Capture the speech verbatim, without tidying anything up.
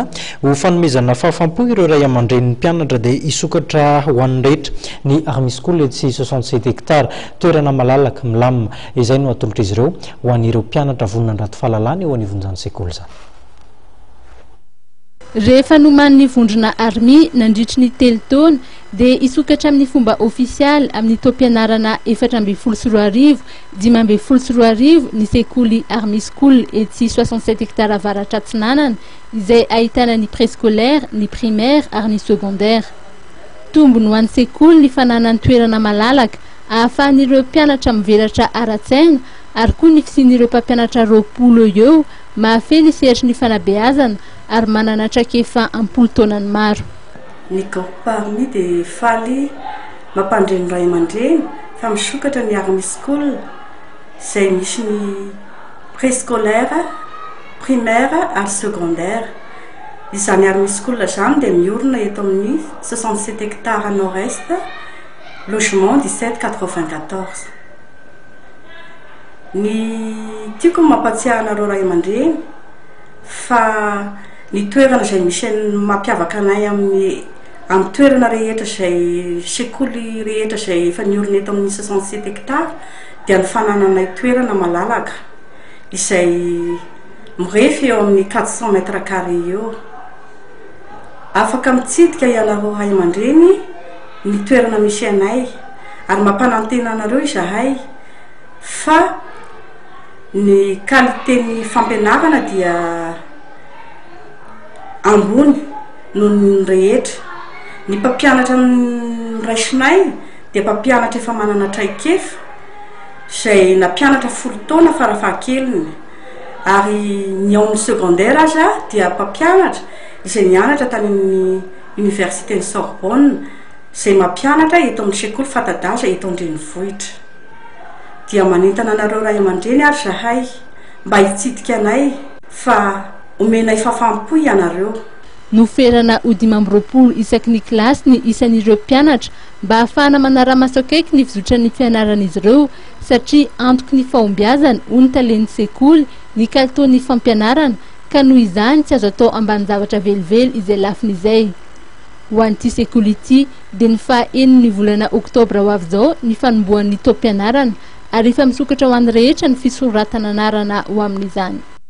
ho fanomezana fahafampo ireo ray aman-dren'ny mpianatra dia isokatra ho an'ny rehetra ny army school etsy soixante-sept hectare toerana malalaka milamina izay no atolotra izy ireo ho an'ireo mpianatra voninandrato fahalalana eo anivon'izany sekoly zany. Rehefa noman'ny vondrona army nandritry ny telo taona dia isokatra amin'ny fomba ofisialy amin'ny taom-pianarana efatra amby folo sy roa arivo dimy amby folo sy roa arivo ny sekoly army school etsy soixante-sept hectare avaratra Atsinanana izay ahitana ny préscolaire, ny primaire ary ny secondaire. Tombony ho an'ny sekoly ny fananany toerana malalaka ahafahan'ireo mpianatra mivelatra ara-tsaina ary koa ny fisian'ireo mpampianatra roapolo eo mahafely sehatry ny fanabeazana ary manana traikefa ampolo taonany maro. Ny groupe army dia faly mampandreny ray aman-dreny fa misokatra ny army school izay misy ny préscolaire, primaire ary secondaire. Izany army school zany dia miorina eto amin'ny soixante-sept hectares nord-est, logement dix-sept quatre-vingt-quatorze. Ny tiako mampatsiahy anareo ray aman-dreny fa ny toerana izay misy mampiavaka anay amin'ny amin'ny toerana rehetra izay sekoly rehetra izay efa niorina eto amin'ny soixante-sept hectares dia ny fanananay toerana malalaka izay mirefy eo amin'ny quatre cents mètres carrés eo. Afaka mitsidika ianareo ray aman-dreny ny toerana misy anay ary mampanantena anareo izahay fa ny qualité-ny fampianarana dia ambony noho ny rehetra. Ny mpampianatra ny raisinay dia mpampianatra efa manana traikefa izay nampianatra folo taona farafahakeliny ary ny ao amin'ny secondaire aza dia mpampianatra izay nianatra tany amin'ny université ny Sorbonne izay mampianatra eto amin'ny sekoly fanta-daza eto an-drenivohitra. Dia manentana anareo ray aman-dreny ary zahay mba hitsidika anay fa omenay fahafampo ianareo. Noferana ho dimy amby roapolo isaky ny kilasy ny isan'ireo mpianatra mba ahafahana manara-maso akaiky ny fizotran'ny fianaran'izy ireo satria antoky ny fahombiazana ho ny talen'ny sekoly ny kalitaon'ny fampianarana ka noho izany tsy azo atao ambanin-javatra velively izay lafin'izay. Ho an'ity sekoly ity dia ny faha enina ny volana oktobra ho avy izao ny fanombohan'ny taom-pianarana ary efa misokatra ho an'ny rehetra ny fisoratana anarana ho amin'izany.